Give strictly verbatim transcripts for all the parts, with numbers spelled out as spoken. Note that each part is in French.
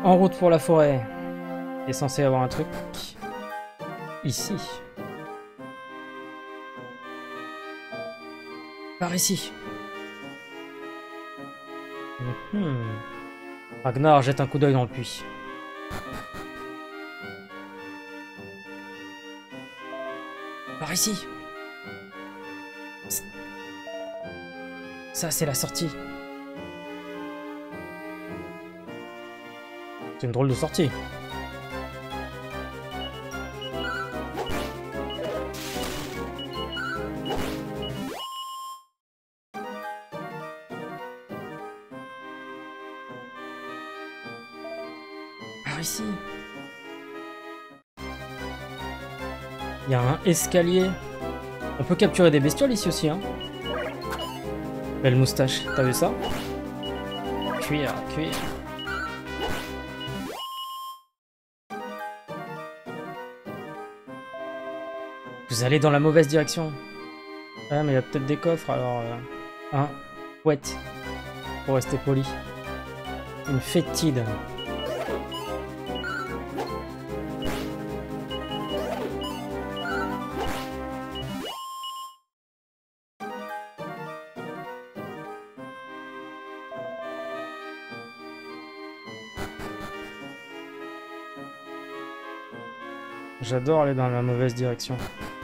En route pour la forêt. Il est censé y avoir un truc. Ici. Par ici. Mmh. Ragnar jette un coup d'œil dans le puits. Par ici. Ça, c'est la sortie. C'est une drôle de sortie. Par ici. Il y a un escalier. On peut capturer des bestioles ici aussi, hein. Belle moustache, t'as vu ça? Cuir, cuir. Vous allez dans la mauvaise direction. Ah, mais il y a peut-être des coffres, alors... Euh... Un ouette, pour rester poli. Une fétide. J'adore aller dans la mauvaise direction.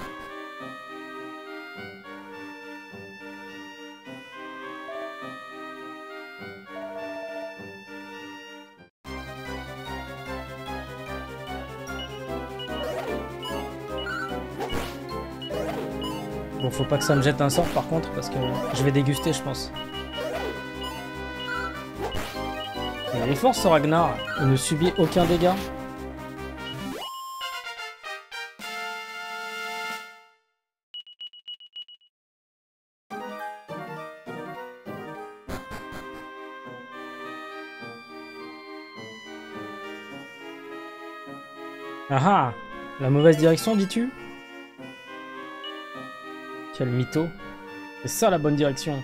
Bon, faut pas que ça me jette un sort par contre, parce que je vais déguster, je pense. Il est fort ce Ragnar, il ne subit aucun dégât. Ah ah, la mauvaise direction, dis-tu? Quel mytho. C'est ça la bonne direction.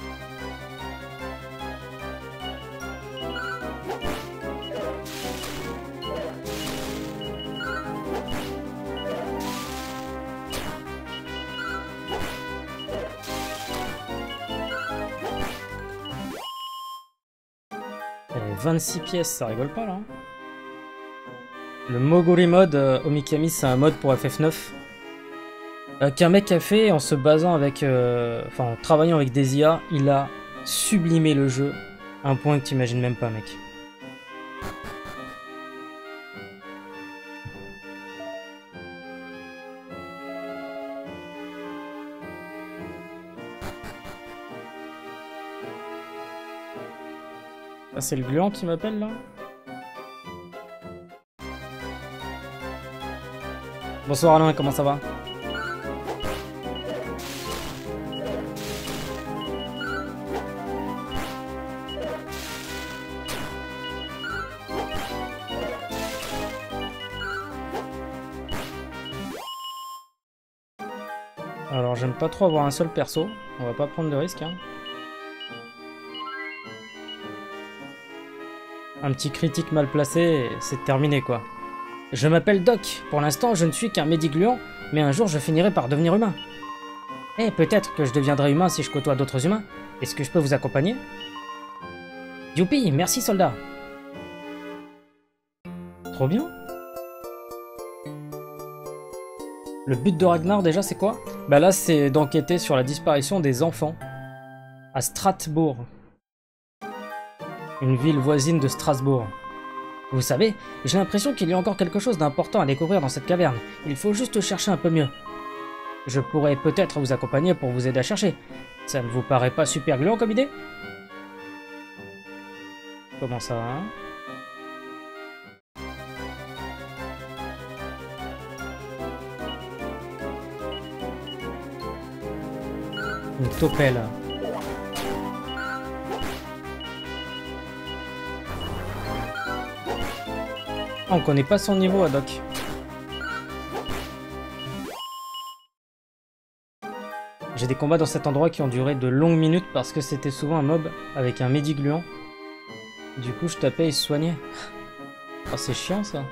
Et vingt-six pièces, ça rigole pas là. Le Moguri mode, euh, Omikami, c'est un mode pour F F neuf euh, qu'un mec a fait en se basant avec, euh, enfin en travaillant avec des I A, il a sublimé le jeu à un point que tu imagines même pas, mec. Ah, c'est le gluant qui m'appelle là? Bonsoir Alain, comment ça va? Alors j'aime pas trop avoir un seul perso, on va pas prendre de risque, hein. Un petit critique mal placé et c'est terminé quoi. Je m'appelle Doc, pour l'instant je ne suis qu'un médigluant, mais un jour je finirai par devenir humain. Et peut-être que je deviendrai humain si je côtoie d'autres humains. Est-ce que je peux vous accompagner? Youpi, merci soldat. Trop bien. Le but de Ragnar déjà c'est quoi? Bah là c'est d'enquêter sur la disparition des enfants à Strasbourg. Une ville voisine de Strasbourg. Vous savez, j'ai l'impression qu'il y a encore quelque chose d'important à découvrir dans cette caverne. Il faut juste chercher un peu mieux. Je pourrais peut-être vous accompagner pour vous aider à chercher. Ça ne vous paraît pas super gluant comme idée? Comment ça, hein? Une topelle. On connaît pas son niveau, Haddock. J'ai des combats dans cet endroit qui ont duré de longues minutes parce que c'était souvent un mob avec un médigluant. Du coup, je tapais et se soignait. Oh, c'est chiant ça.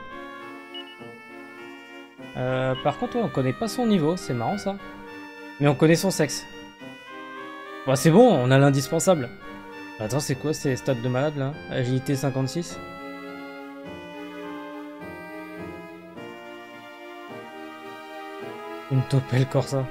Euh, par contre, ouais, on connaît pas son niveau, c'est marrant ça. Mais on connaît son sexe. Bah, c'est bon, on a l'indispensable. Attends, c'est quoi ces stats de malade là? Agilité cinquante-six. Une topelle Corsa.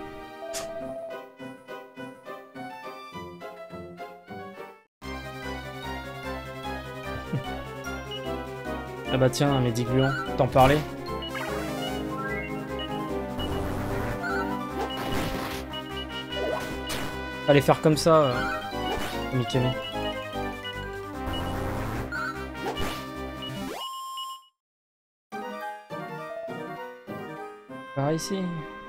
Ah bah tiens, un Médigluon, t'en parlais? Allez faire comme ça, euh, Mikami. Par ici.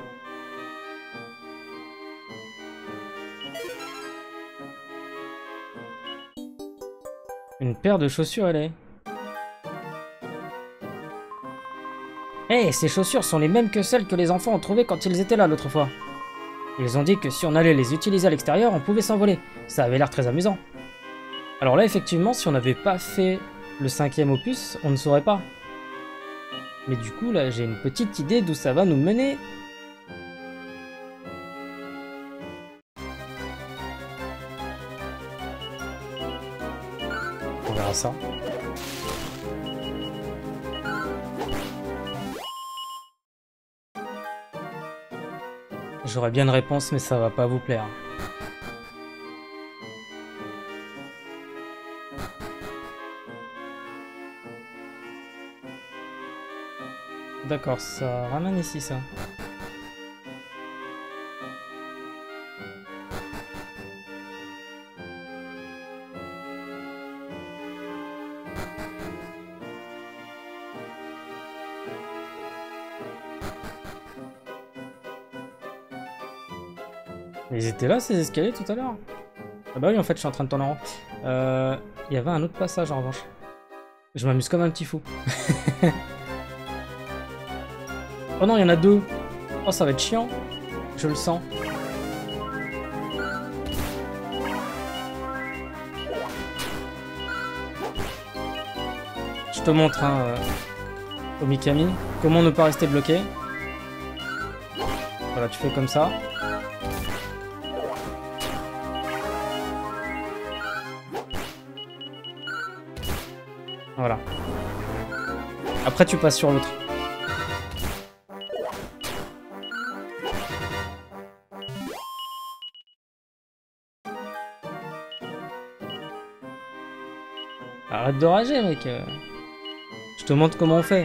Une paire de chaussures, elle est. Eh, hey, ces chaussures sont les mêmes que celles que les enfants ont trouvées quand ils étaient là l'autre fois. Ils ont dit que si on allait les utiliser à l'extérieur, on pouvait s'envoler. Ça avait l'air très amusant. Alors là, effectivement, si on n'avait pas fait le cinquième opus, on ne saurait pas. Mais du coup, là, j'ai une petite idée d'où ça va nous mener. On verra ça. J'aurais bien une réponse, mais ça va pas vous plaire. D'accord, ça ramène ici, ça. Ils étaient là, ces escaliers, tout à l'heure? Ah bah oui, en fait, je suis en train de tourner en rond. Euh, il y avait un autre passage, en revanche. Je m'amuse comme un petit fou. Oh non, il y en a deux. Oh, ça va être chiant. Je le sens. Je te montre, hein, euh, au Mikami, comment ne pas rester bloqué. Voilà, tu fais comme ça. Voilà. Après, tu passes sur l'autre. Arrête de rager, mec. Je te montre comment on fait.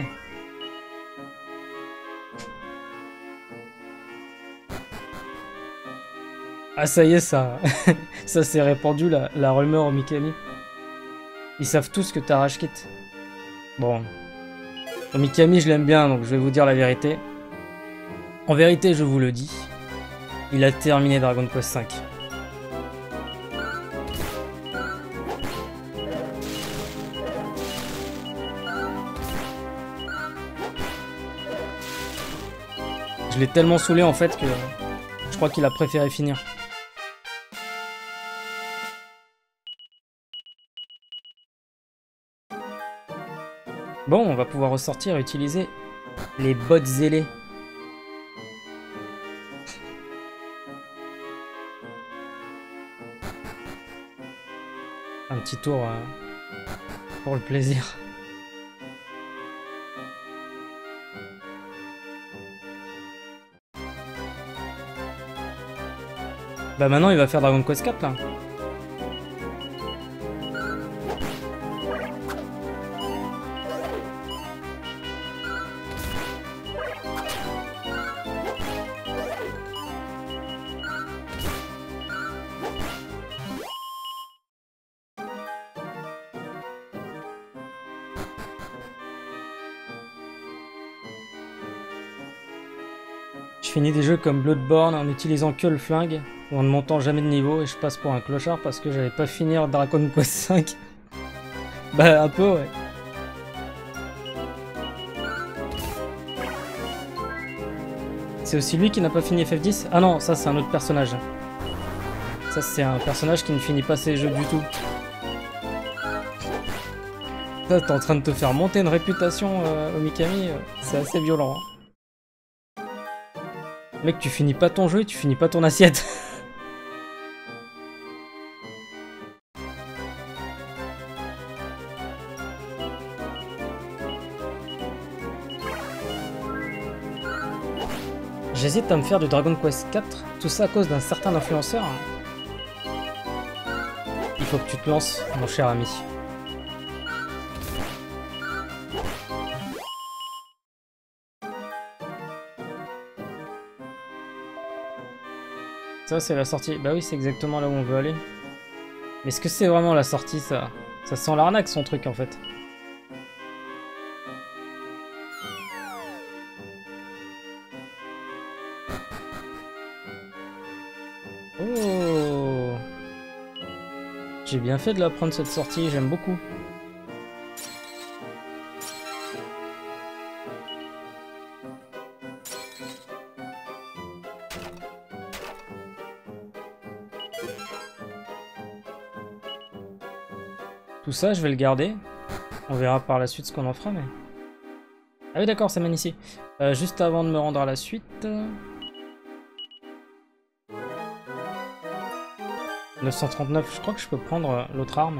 Ah, ça y est, ça. Ça s'est répandu, la, la rumeur au Mikami. Ils savent tous que t'as rage quit. Bon. Au Mikami, je l'aime bien, donc je vais vous dire la vérité. En vérité, je vous le dis. Il a terminé Dragon Quest cinq. Je l'ai tellement saoulé en fait que je crois qu'il a préféré finir. Bon, on va pouvoir ressortir et utiliser les bottes ailées. Un petit tour euh, pour le plaisir. Bah maintenant il va faire Dragon Quest quatre là. Je finis des jeux comme Bloodborne en utilisant que le flingue ou en ne montant jamais de niveau et je passe pour un clochard parce que j'avais pas fini Dragon Quest cinq. Bah un peu ouais. C'est aussi lui qui n'a pas fini F F dix? Ah non, ça c'est un autre personnage. Ça c'est un personnage qui ne finit pas ses jeux du tout. Là, t'es en train de te faire monter une réputation euh, au Mikami, euh, c'est assez violent. Hein. Mec, tu finis pas ton jeu, tu finis pas ton assiette. J'hésite à me faire du Dragon Quest quatre, tout ça à cause d'un certain influenceur. Il faut que tu te lances, mon cher ami. Ça, c'est la sortie. Bah oui, c'est exactement là où on veut aller. Mais est-ce que c'est vraiment la sortie, ça? Ça sent l'arnaque, son truc, en fait. Oh! J'ai bien fait de la prendre, cette sortie, j'aime beaucoup. Tout ça, je vais le garder. On verra par la suite ce qu'on en fera, mais... Ah oui, d'accord, ça mène ici. Euh, juste avant de me rendre à la suite... neuf cent trente-neuf, je crois que je peux prendre l'autre arme.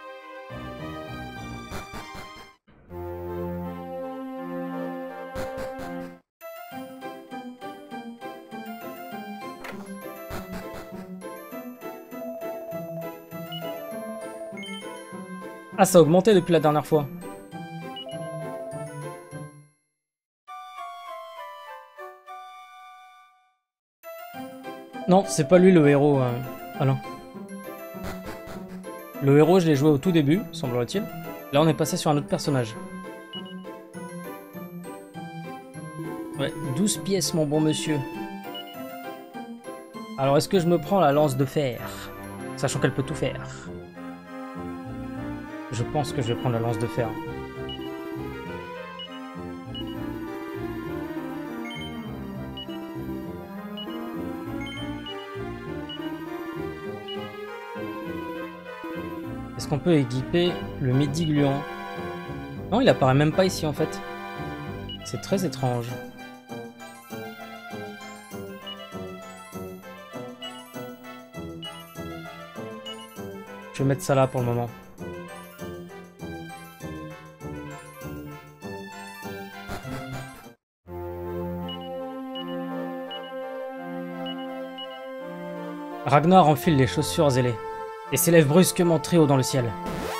Ah, ça a augmenté depuis la dernière fois. Non, c'est pas lui le héros, euh, Alain. Le héros, je l'ai joué au tout début, semblerait-il. Là, on est passé sur un autre personnage. Ouais, douze pièces, mon bon monsieur. Alors, est-ce que je me prends la lance de fer? Sachant qu'elle peut tout faire. Je pense que je vais prendre la lance de fer. Est-ce qu'on peut équiper le midi-gluant? Non, il apparaît même pas ici en fait. C'est très étrange. Je vais mettre ça là pour le moment. Ragnar enfile les chaussures ailées et s'élève brusquement très haut dans le ciel.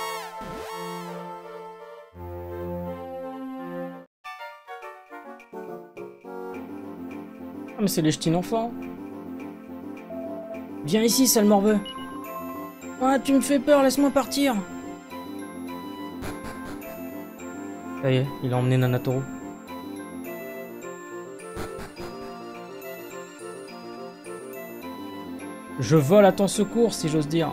Ah mais c'est les ch'tines enfants. Viens ici, sale morveux. Ah, tu me fais peur, laisse-moi partir. Ça y est, il a emmené Nanatoro. Je vole à ton secours, si j'ose dire.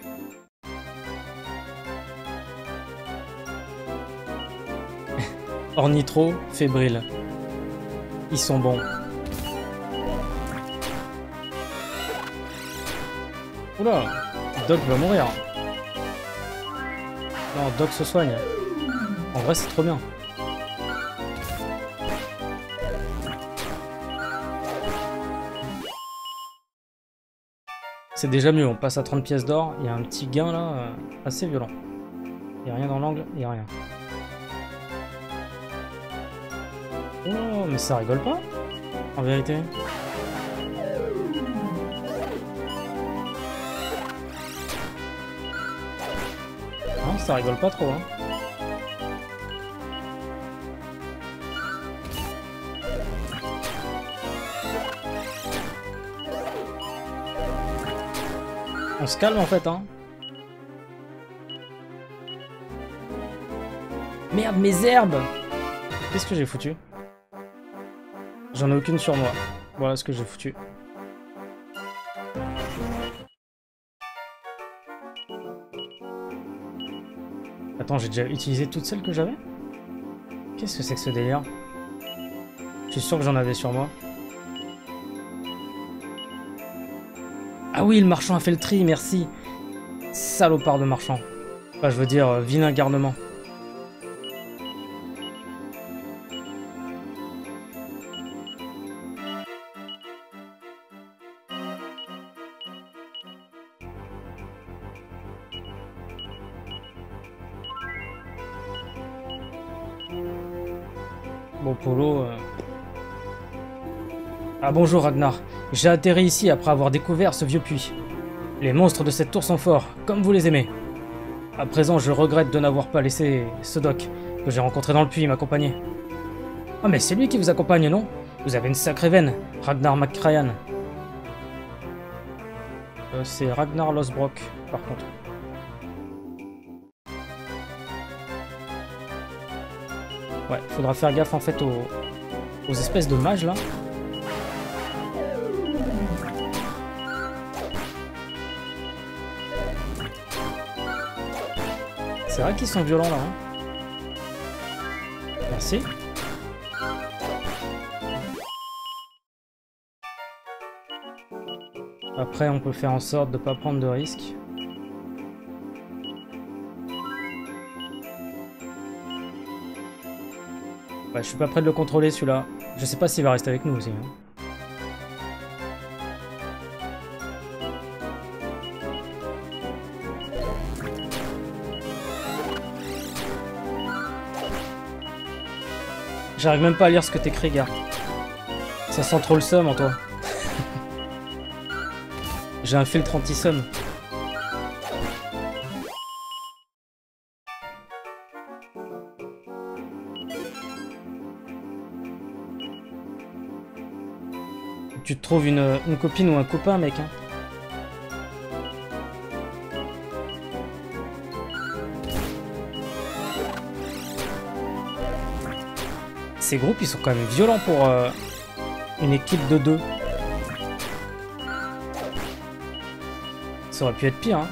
Ornithro, fébrile. Ils sont bons. Oula, Doc va mourir. Non, Doc se soigne. En vrai, c'est trop bien. C'est déjà mieux, on passe à trente pièces d'or. Il y a un petit gain là, euh, assez violent. Il n'y a rien dans l'angle, il n'y a rien. Oh, mais ça rigole pas, en vérité. Non, ça rigole pas trop, hein. On se calme en fait, hein. Merde, mes herbes! Qu'est-ce que j'ai foutu? J'en ai aucune sur moi. Voilà ce que j'ai foutu. Attends, j'ai déjà utilisé toutes celles que j'avais? Qu'est-ce que c'est que ce délire? Je suis sûr que j'en avais sur moi. Ah oui, le marchand a fait le tri, merci. Salopard de marchand. Enfin, je veux dire, euh, vilain garnement. Bon, Polo... Euh... Ah bonjour Ragnar. J'ai atterri ici après avoir découvert ce vieux puits. Les monstres de cette tour sont forts, comme vous les aimez. À présent, je regrette de n'avoir pas laissé ce doc que j'ai rencontré dans le puits m'accompagner. Ah mais c'est lui qui vous accompagne, non? Vous avez une sacrée veine, Ragnar McCryan. Euh, c'est Ragnar Losbrock, par contre. Ouais, faudra faire gaffe en fait aux, aux espèces de mages là. C'est vrai qu'ils sont violents là. Hein. Merci. Après, on peut faire en sorte de ne pas prendre de risques. Ouais, je suis pas prêt de le contrôler celui-là. Je sais pas s'il va rester avec nous aussi. Hein. J'arrive même pas à lire ce que t'écris, gars. Ça sent trop le seum en toi. J'ai un filtre anti-seum. Tu te trouves une, une copine ou un copain, mec. Hein. Ces groupes, ils sont quand même violents pour euh, une équipe de deux. Ça aurait pu être pire, hein.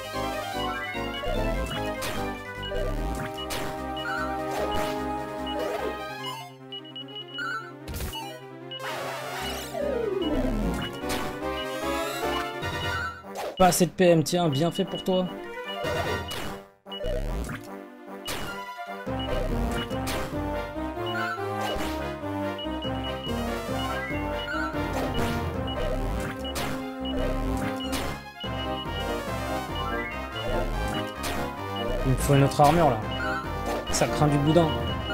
Pas assez de P M, tiens, bien fait pour toi. Il me faut une autre armure là. Ça craint du boudin.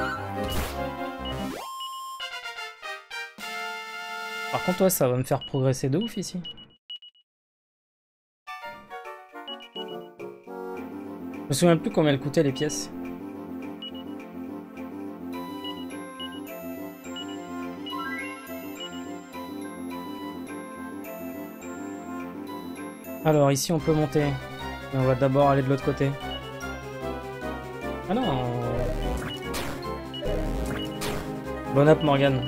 Par contre, ouais, ça va me faire progresser de ouf ici. Je me souviens plus combien elles coûtaient les pièces. Alors ici on peut monter. Et on va d'abord aller de l'autre côté. Ah non. Bon app Morgane.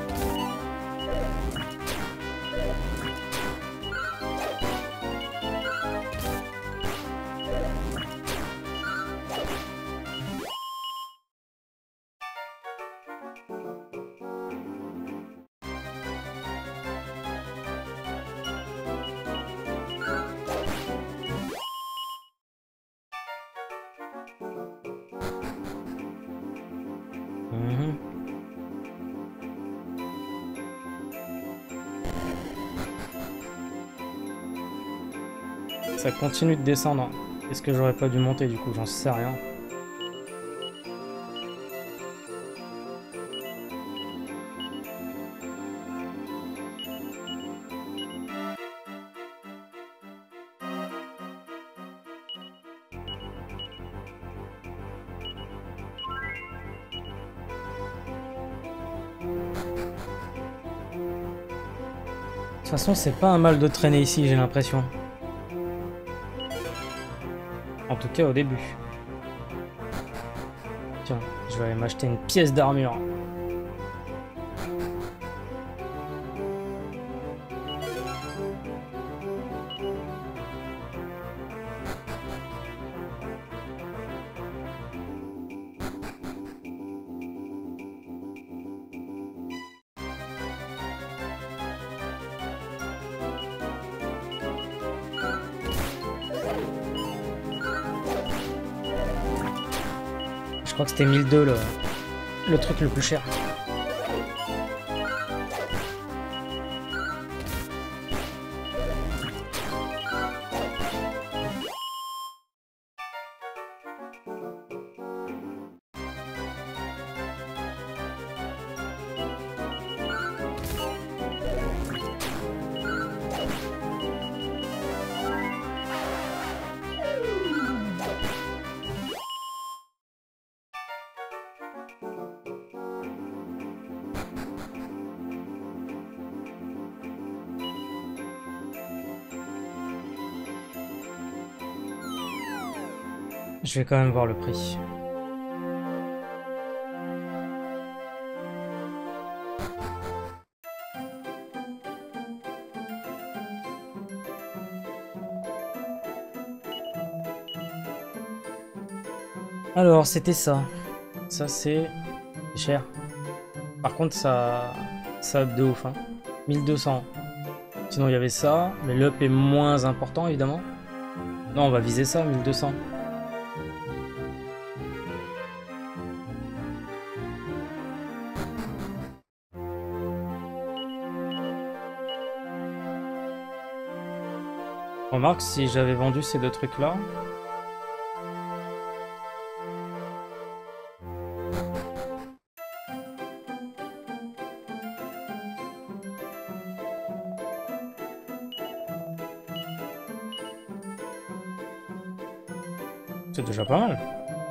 Ça continue de descendre. Est-ce que j'aurais pas dû monter du coup? J'en sais rien. De toute façon, c'est pas un mal de traîner ici, j'ai l'impression. En tout cas au début. Tiens, je vais aller m'acheter une pièce d'armure. Je crois que c'était mille deux le, le truc le plus cher. Je vais quand même voir le prix. Alors, c'était ça. Ça, c'est cher. Par contre, ça, ça up de ouf. Hein. mille deux cents. Sinon, il y avait ça. Mais l'up est moins important, évidemment. Non, on va viser ça, mille deux cents. Remarque, si j'avais vendu ces deux trucs-là... C'est déjà pas mal.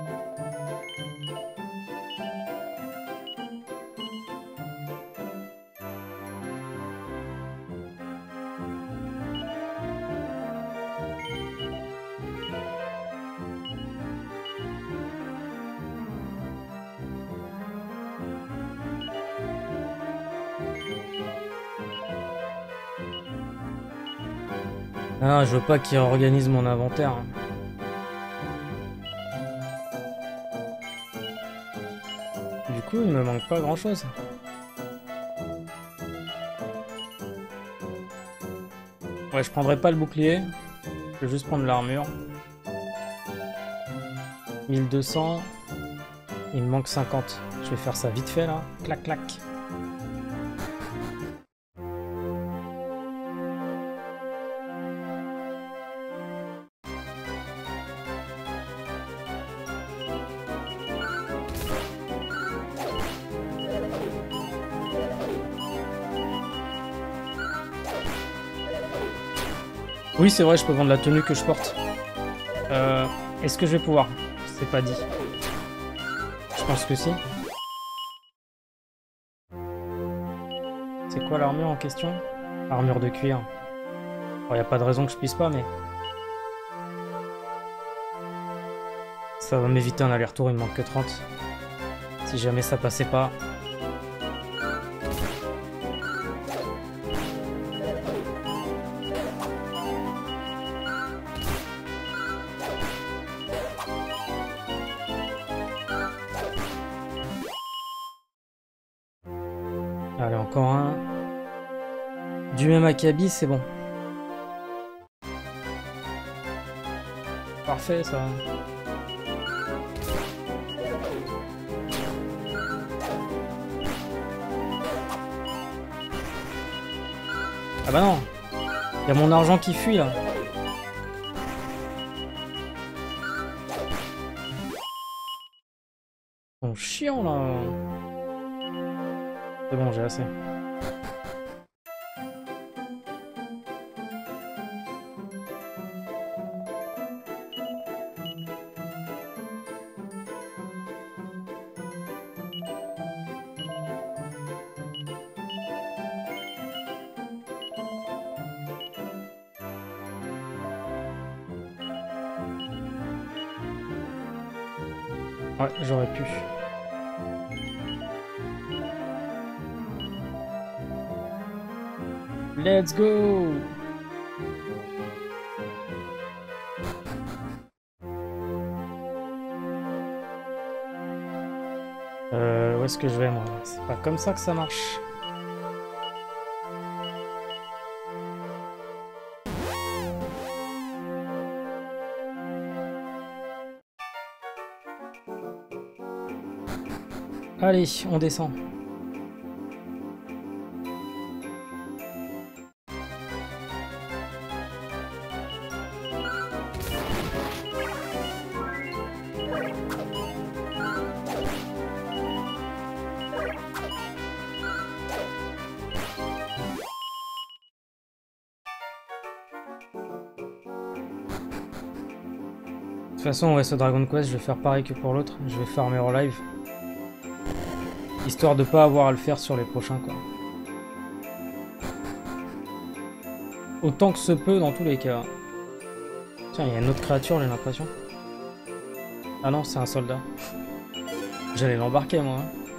Ah, je veux pas qu'il réorganise mon inventaire. Du coup, il me manque pas grand chose. Ouais, je prendrai pas le bouclier. Je vais juste prendre l'armure. mille deux cents. Il me manque cinquante. Je vais faire ça vite fait là. Clac, clac. Oui, c'est vrai, je peux vendre la tenue que je porte. Euh, Est-ce que je vais pouvoir? C'est pas dit. Je pense que si. C'est quoi l'armure en question? Armure de cuir. Il n'y a pas de raison que je puisse pas, mais... Ça va m'éviter un aller-retour, il me manque que trente. Si jamais ça passait pas... Allez, encore un. Du même acabit, c'est bon. Parfait, ça. Ah bah non. Il y a mon argent qui fuit, là. Bon, chiant, là. C'est bon, j'ai assez. Ouais, j'aurais pu. Let's go! Euh, où est-ce que je vais, moi? C'est pas comme ça que ça marche. Allez, on descend. De toute façon, ouais, ce Dragon Quest, je vais faire pareil que pour l'autre. Je vais farmer en live. Histoire de pas avoir à le faire sur les prochains, quoi. Autant que se peut dans tous les cas. Tiens, il y a une autre créature, j'ai l'impression. Ah non, c'est un soldat. J'allais l'embarquer, moi.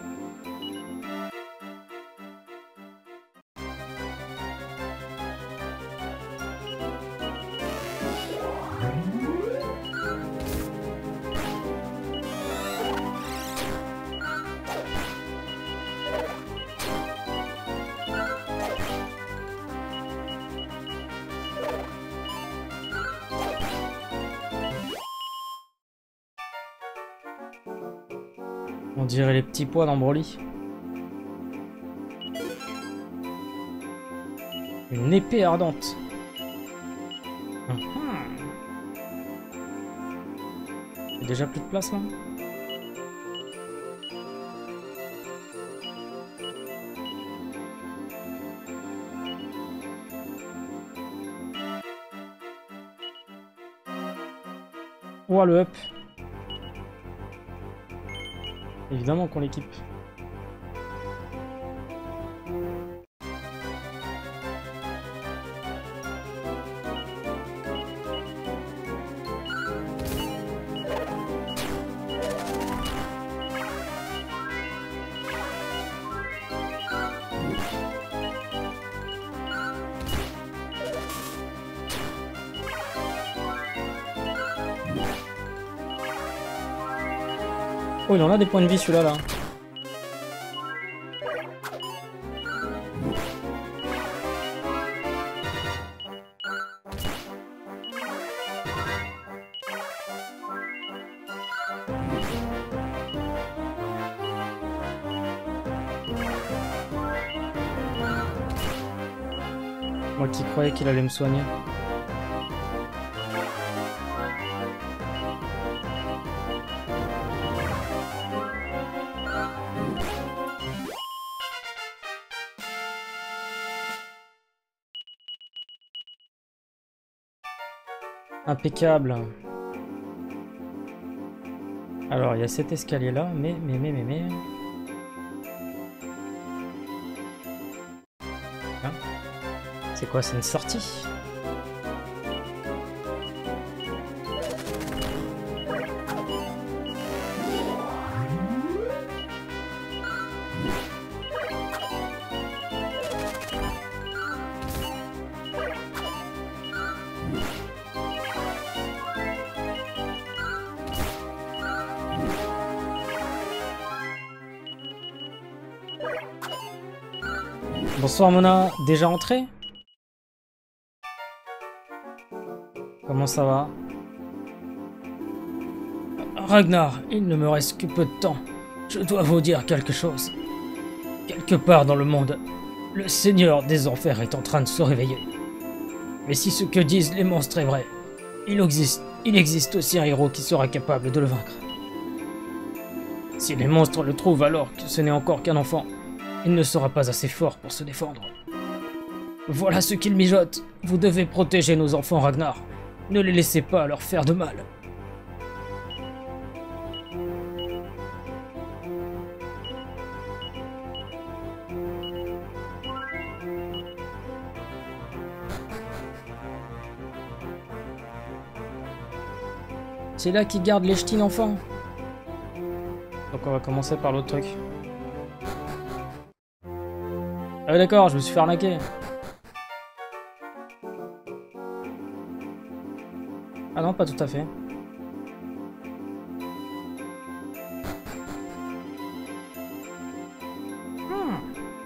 On dirait les petits pois dans Broly. Une épée ardente. Uhum. Il y a déjà plus de place là? Oh le up. Évidemment qu'on l'équipe. Oh, il en a des points de vie celui-là là. Moi qui croyais qu'il allait me soigner. Impeccable. Alors, il y a cet escalier là, mais, mais, mais, mais, mais... Hein? C'est quoi? C'est une sortie? Bonsoir Mona, déjà entré? Comment ça va? Ragnar, il ne me reste que peu de temps. Je dois vous dire quelque chose. Quelque part dans le monde, le Seigneur des Enfers est en train de se réveiller. Mais si ce que disent les monstres est vrai, il existe, il existe aussi un héros qui sera capable de le vaincre. Si les monstres le trouvent alors que ce n'est encore qu'un enfant, il ne sera pas assez fort pour se défendre. Voilà ce qu'il mijote. Vous devez protéger nos enfants, Ragnar. Ne les laissez pas leur faire de mal. C'est là qu'ils gardent les ch'tines enfants. Donc on va commencer par l'autre truc. Ah d'accord, je me suis fait arnaquer. Ah non, pas tout à fait. Hmm.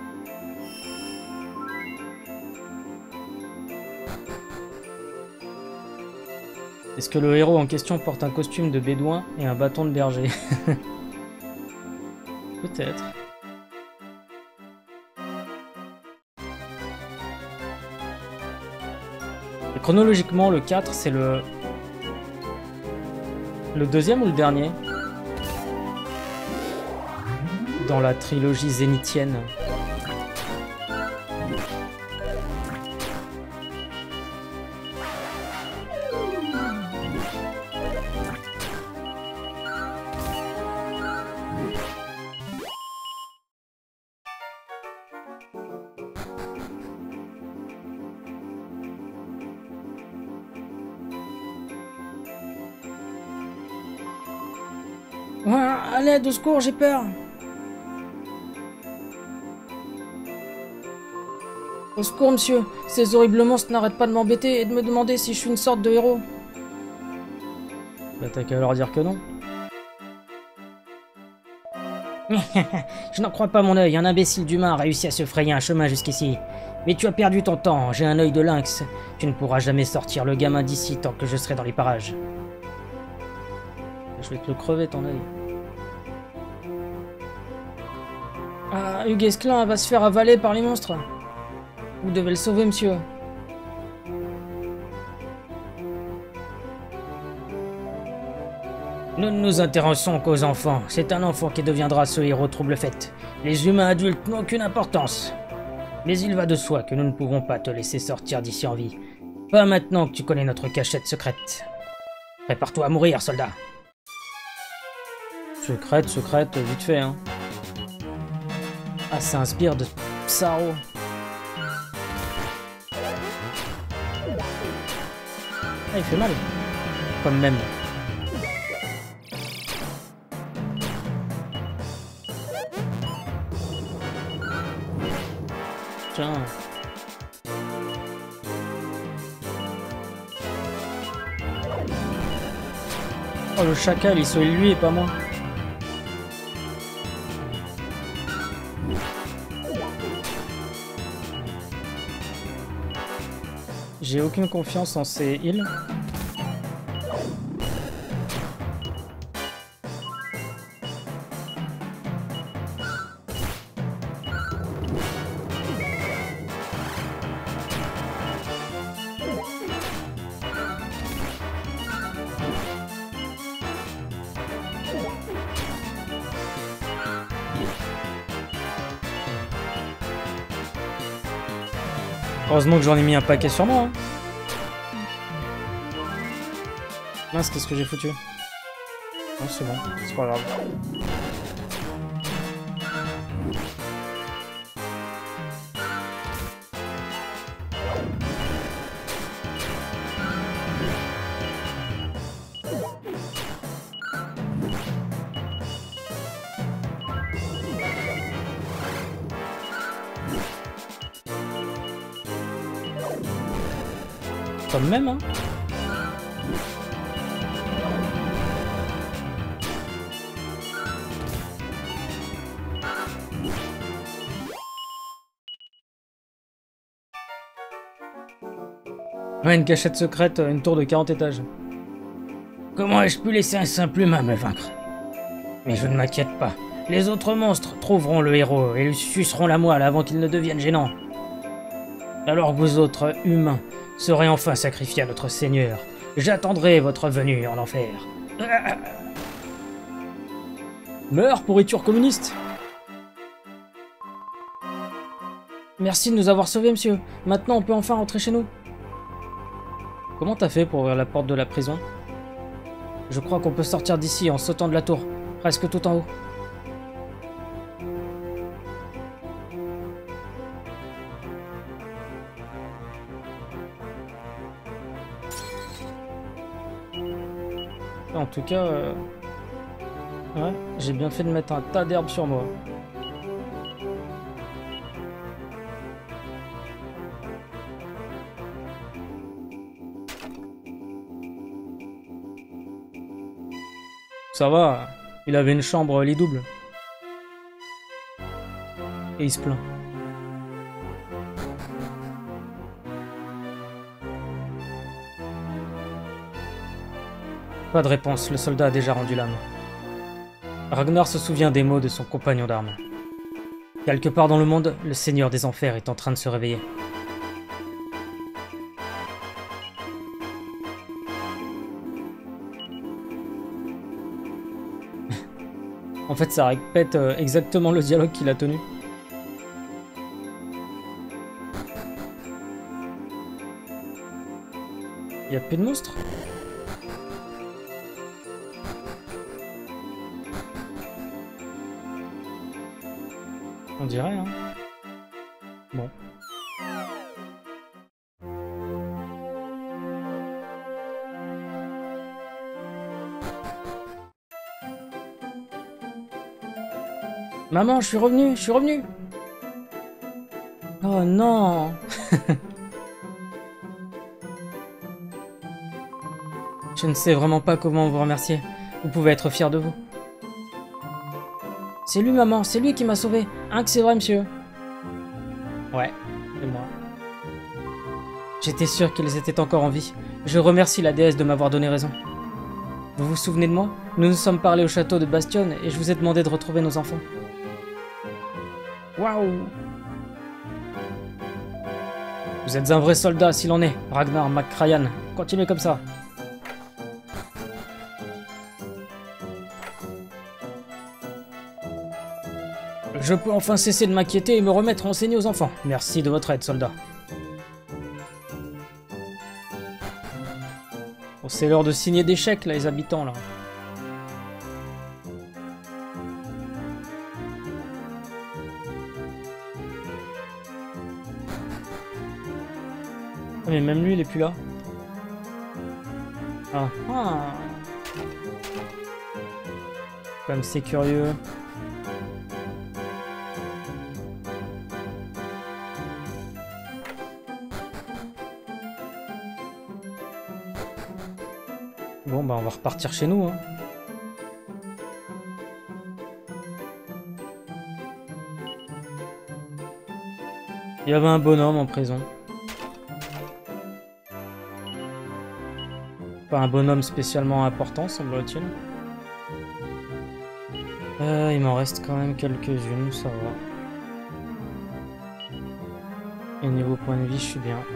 Est-ce que le héros en question porte un costume de bédouin et un bâton de berger? Peut-être. Et chronologiquement, le quatre, c'est le... Le deuxième ou le dernier? Dans la trilogie zénithienne. Ouais, à l'aide, au secours, j'ai peur. Au secours, monsieur. Ces horribles monstres n'arrêtent pas de m'embêter et de me demander si je suis une sorte de héros. Bah t'as qu'à leur dire que non. Je n'en crois pas mon œil, un imbécile d'humain a réussi à se frayer un chemin jusqu'ici. Mais tu as perdu ton temps, j'ai un œil de lynx. Tu ne pourras jamais sortir le gamin d'ici tant que je serai dans les parages. Je vais te le crever ton œil. Ah, Hugues Esclin va se faire avaler par les monstres. Vous devez le sauver, monsieur. Nous ne nous intéressons qu'aux enfants. C'est un enfant qui deviendra ce héros trouble-fête. Les humains adultes n'ont aucune importance. Mais il va de soi que nous ne pouvons pas te laisser sortir d'ici en vie. Pas maintenant que tu connais notre cachette secrète. Prépare-toi à mourir, soldat. Secrète, secrète, vite fait, hein. Ah, ça inspire de Psaro. Ah, il fait mal. Comme même. Tiens. Oh, le chacal, il sauve lui et pas moi. J'ai aucune confiance en ces heals. Heureusement que j'en ai mis un paquet sur moi. Hein. Mince, qu'est-ce que j'ai foutu? Non, c'est bon, c'est pas grave. Comme même, hein. Ouais, une cachette secrète, une tour de quarante étages. Comment ai-je pu laisser un simple humain me vaincre? Mais je ne m'inquiète pas. Les autres monstres trouveront le héros et lui suceront la moelle avant qu'il ne devienne gênant. Alors vous autres humains serez enfin sacrifiés à notre Seigneur. J'attendrai votre venue en enfer. Meurs, pourriture communiste! Merci de nous avoir sauvés, monsieur. Maintenant, on peut enfin rentrer chez nous. Comment t'as fait pour ouvrir la porte de la prison? Je crois qu'on peut sortir d'ici en sautant de la tour, presque tout en haut. En tout cas, euh... ouais, j'ai bien fait de mettre un tas d'herbes sur moi. Ça va, il avait une chambre lit double. Et il se plaint. Pas de réponse, le soldat a déjà rendu l'âme. Ragnar se souvient des mots de son compagnon d'armes. Quelque part dans le monde, le Seigneur des Enfers est en train de se réveiller. En fait, ça répète exactement le dialogue qu'il a tenu. Il n'y a plus de monstres? On dirait, hein. Bon. Maman, je suis revenu, je suis revenu. Oh non. Je ne sais vraiment pas comment vous remercier. Vous pouvez être fier de vous. C'est lui, maman, c'est lui qui m'a sauvé. Hein que c'est vrai, monsieur? Ouais, c'est moi. J'étais sûr qu'ils étaient encore en vie. Je remercie la déesse de m'avoir donné raison. Vous vous souvenez de moi? Nous nous sommes parlé au château de Bastion et je vous ai demandé de retrouver nos enfants. Waouh! Vous êtes un vrai soldat s'il en est, Ragnar McCryan. Continuez comme ça. Je peux enfin cesser de m'inquiéter et me remettre à enseigner aux enfants. Merci de votre aide, soldat. Bon, c'est l'heure de signer des chèques, là, les habitants, là. Mais même lui, il est plus là. Ah ah. Comme c'est curieux. Bon, bah on va repartir chez nous, hein. Il y avait un bonhomme en prison. Pas un bonhomme spécialement important, semble-t-il. Euh, il m'en reste quand même quelques-unes, ça va. Et niveau point de vie, je suis bien.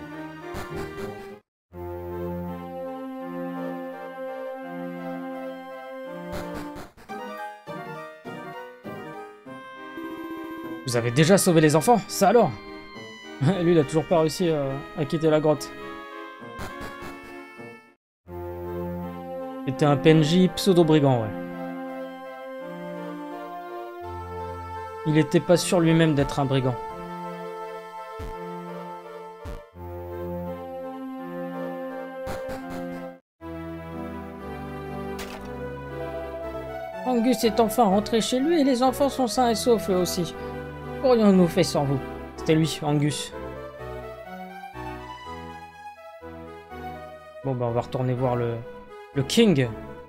Vous avez déjà sauvé les enfants, ça alors? Lui, il a toujours pas réussi à, à quitter la grotte. C'était un P N J pseudo-brigand, ouais. Il était pas sûr lui-même d'être un brigand. Angus est enfin rentré chez lui et les enfants sont sains et saufs eux aussi. Qu'aurions-nous fait sans vous? C'était lui, Angus. Bon bah on va retourner voir le, le King.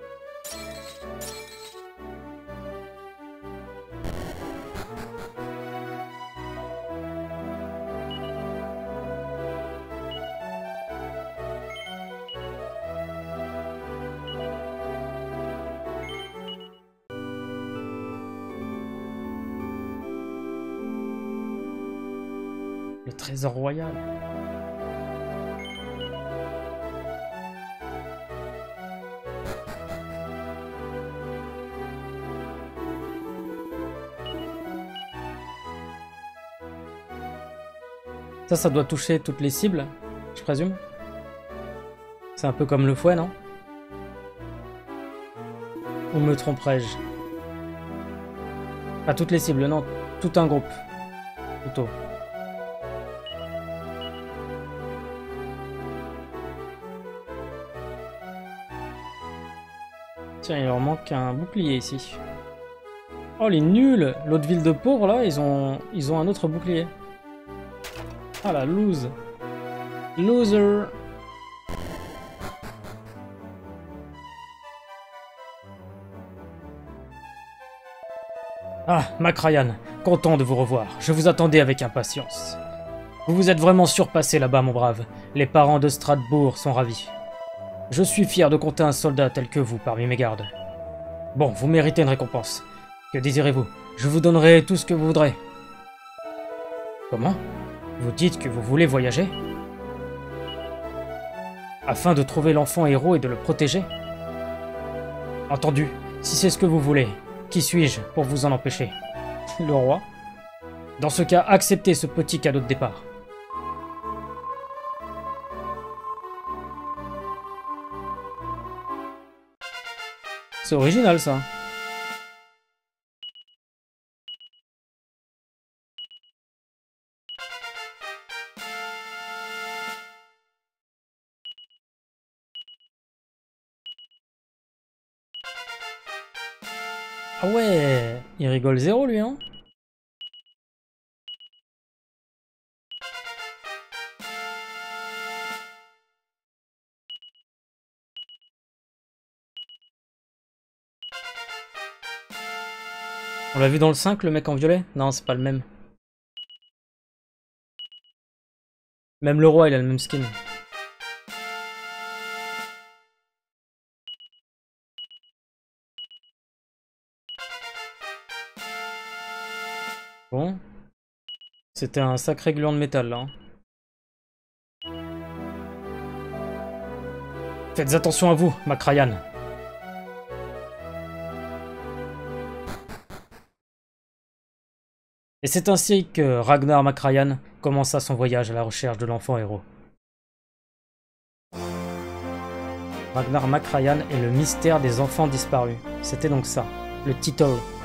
Le trésor royal. Ça, ça doit toucher toutes les cibles, je présume. C'est un peu comme le fouet, non? Ou me tromperais-je? Pas toutes les cibles, non. Tout un groupe. Plutôt. Tiens, il leur manque un bouclier ici. Oh, les nuls! L'autre ville de pauvres, là, ils ont, ils ont un autre bouclier. Ah, la lose. Loser. Ah, McRyan, content de vous revoir. Je vous attendais avec impatience. Vous vous êtes vraiment surpassé là-bas, mon brave. Les parents de Stratbourg sont ravis. Je suis fier de compter un soldat tel que vous parmi mes gardes. Bon, vous méritez une récompense. Que désirez-vous? Je vous donnerai tout ce que vous voudrez. Comment? Vous dites que vous voulez voyager? Afin de trouver l'enfant héros et de le protéger? Entendu, si c'est ce que vous voulez, qui suis-je pour vous en empêcher? Le roi? Dans ce cas, acceptez ce petit cadeau de départ. C'est original, ça. Ah ouais, il rigole zéro lui, hein. On l'a vu dans le cinq, le mec en violet? Non, c'est pas le même. Même le roi, il a le même skin. Bon. C'était un sacré gluant de métal, là. Faites attention à vous, Macryan. Et c'est ainsi que Ragnar Macryan commença son voyage à la recherche de l'enfant héros. Ragnar Macryan et le mystère des enfants disparus. C'était donc ça, le title